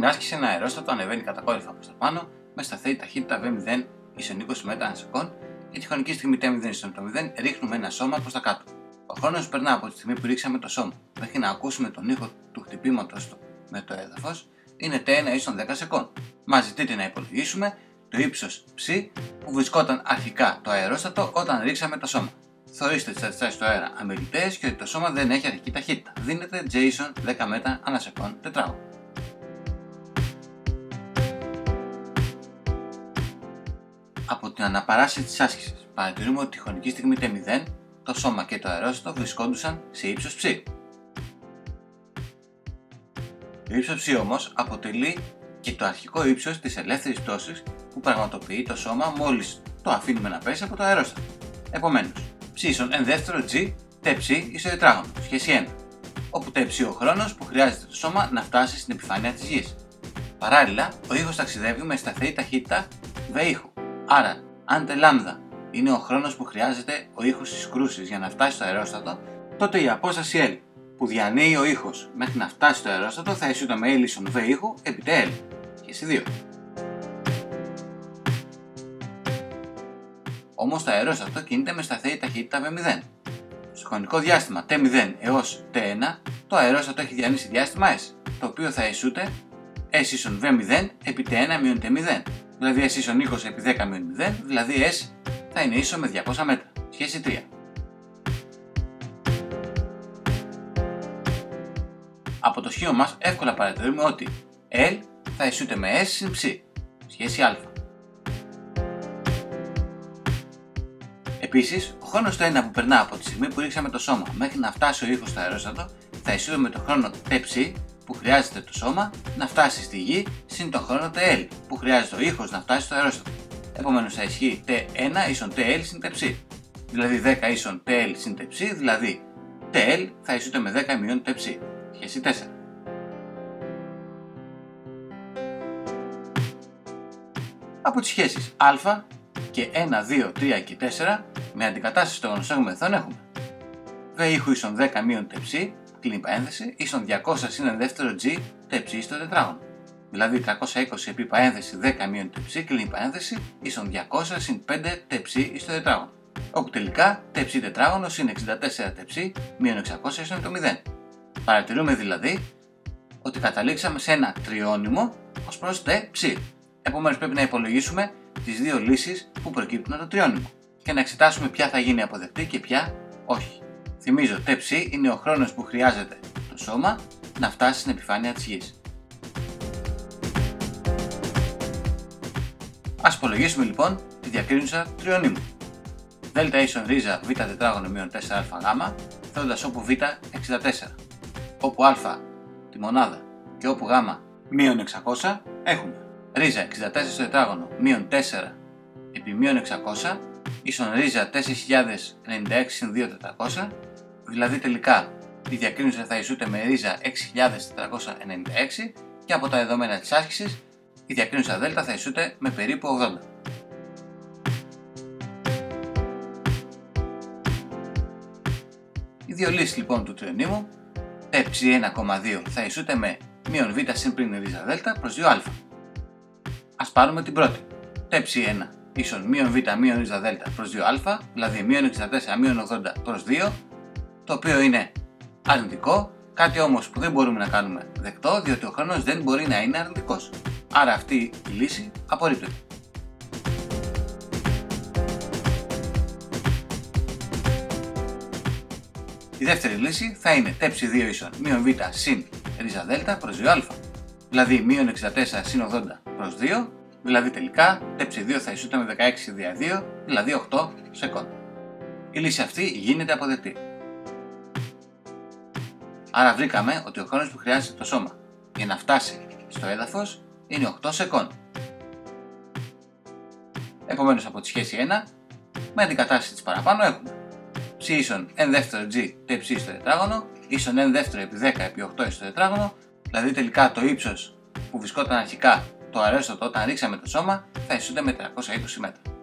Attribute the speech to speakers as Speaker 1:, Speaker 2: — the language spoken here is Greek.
Speaker 1: κάνουμε άσκηση, ένα αερόστατο ανεβαίνει κατακόρυφα προς τα πάνω με σταθερή ταχύτητα V0 ίσον 20 μέτρα ανά σεκόντ και τη χρονική στιγμή T0 ίσον το 0 ρίχνουμε ένα σώμα προς τα κάτω. Ο χρόνος που περνά από τη στιγμή που ρίξαμε το σώμα μέχρι να ακούσουμε τον ήχο του χτυπήματος του με το έδαφος είναι T1 ίσον 10 σεκόντ. Μας ζητείται να υπολογίσουμε το ύψος ψ που βρισκόταν αρχικά το αερόστατο όταν ρίξαμε το σώμα. Θεωρήστε τις αντιστάσεις του αέρα αμεληταίες και ότι το σώμα δεν έχει αρχική ταχύτητα. Δίνεται J ίσον 10 μέτρα ανά σεκόντ τετράγωνο. Από την αναπαράσταση της άσκησης παρατηρούμε ότι τη χρονική στιγμή T0 το σώμα και το αερόστατο βρισκόντουσαν σε ύψος ψ. Το ύψος ψ όμως αποτελεί και το αρχικό ύψος της ελεύθερης πτώσης που πραγματοποιεί το σώμα μόλις το αφήνουμε να πέσει από το αερόστατο. Επομένως, ψ ίσον εν δεύτερο G τψ ίσο τετράγωνο, σχέση 1, όπου τψ ο χρόνος που χρειάζεται το σώμα να φτάσει στην επιφάνεια της γης. Παράλληλα, ο ήχος ταξιδεύει με σταθερή ταχύτητα v ήχου. Άρα, αν τε λάμδα είναι ο χρόνος που χρειάζεται ο ήχος της κρούσης για να φτάσει στο αερόστατο, τότε η απόσταση L που διανύει ο ήχος μέχρι να φτάσει στο αερόστατο θα ισούται με L ίσον v ήχου επί TL, σχέση 2. Όμως το αερόστατο κινείται με σταθερή ταχύτητα v0. Στο χρονικό διάστημα T0 έως T1 το αερόστατο έχει διανύσει διάστημα S, το οποίο θα ισούται S ίσον v0 επί T1 μείον T0, δηλαδή S ίσον 20 επί 10 μείον 0, δηλαδή S θα είναι ίσο με 200 μέτρα, σχέση 3. Από το σχήμα μας εύκολα παρατηρούμε ότι L θα ισούται με S συν ψ, σχέση α. Επίσης, ο χρόνος το 1 που περνά από τη στιγμή που ρίξαμε το σώμα μέχρι να φτάσει ο ήχος στο αερόστατο θα ισούται με το χρόνο Tψ που χρειάζεται το σώμα να φτάσει στη γη συν τον χρόνο TL που χρειάζεται ο ήχος να φτάσει στο αερόστατο. Επομένως θα ισχύει T1 ίσον TL συν Tψ, δηλαδή 10 ίσον TL συν Tψ, δηλαδή TL θα ισούται με 10 μειών Tψ, σχέση 4. Από τις σχέσεις α και 1, 2, 3 και 4 με αντικατάσταση των γνωστών μεθών έχουμε v ήχου ίσον 10 μείον Tψ, κλείνει παρένθεση, ίσον 200 συν εν δεύτερο G Tψ στο τετράγωνο. Δηλαδή 320 επί παρένθεση 10 μείον Tψ, κλείνει παρένθεση, ίσον 200 συν 5 Tψ στο τετράγωνο. Όπου τελικά Tψ τετράγωνο συν 64 Tψ μείον 600 ίσον το 0. Παρατηρούμε δηλαδή ότι καταλήξαμε σε ένα τριώνυμο ως προς Tψ. Επομένως πρέπει να υπολογίσουμε τις δύο λύσεις που προκύπτουν από το τριώνυμο και να εξετάσουμε ποια θα γίνει αποδεκτή και ποια όχι. Θυμίζω, Tψ είναι ο χρόνος που χρειάζεται το σώμα να φτάσει στην επιφάνεια της γης. Ας υπολογίσουμε λοιπόν τη διακρίνουσα τριωνύμου. Δ ίσον ρίζα β τετράγωνο μείον 4α γ, θέλοντας όπου β 64, όπου α τη μονάδα και όπου γ μείον 600 έχουμε ρίζα 64 στο τετράγωνο μείον 4 επί μείον 600 ίσον ρίζα 4096 συν 2400, δηλαδή τελικά η διακρίνουσα θα ισούται με ρίζα 6496 και από τα δεδομένα της άσκησης η διακρίνουσα δ θα ισούται με περίπου 80. Οι δύο λύσεις λοιπόν του τριωνύμου τψ 1,2 θα ισούται με μείον β συν πριν ρίζα δ προς 2α. Ας πάρουμε την πρώτη. τψ 1 ίσον μείον β μείον ρίζα δ προς 2α, δηλαδή μείον 64 μείον 80 προς 2, το οποίο είναι αρνητικό, κάτι όμως που δεν μπορούμε να κάνουμε δεκτό, διότι ο χρόνος δεν μπορεί να είναι αρνητικός. Άρα αυτή η λύση απορρίπτεται. Η δεύτερη λύση θα είναι τψ 2 ίσον μείον β συν ρίζα δ προς 2α, δηλαδή μείον 64 συν 80 προς 2, δηλαδή τελικά τψ 2 θα ισούται με 16 δια 2, δηλαδή 8 σεκόντ. Η λύση αυτή γίνεται αποδεκτή. Άρα βρήκαμε ότι ο χρόνος που χρειάζεται το σώμα για να φτάσει στο έδαφος είναι 8 σεκόντ. Επομένως από τη σχέση 1, με αντικατάσταση της παραπάνω έχουμε ψ ίσον εν δεύτερο G τψ στο τετράγωνο ίσον εν δεύτερο επί 10 επί 8 στο τετράγωνο, δηλαδή τελικά το ύψος που βρισκόταν αρχικά το αερόστατο όταν ρίξαμε το σώμα θα ισούται με 320 μέτρα.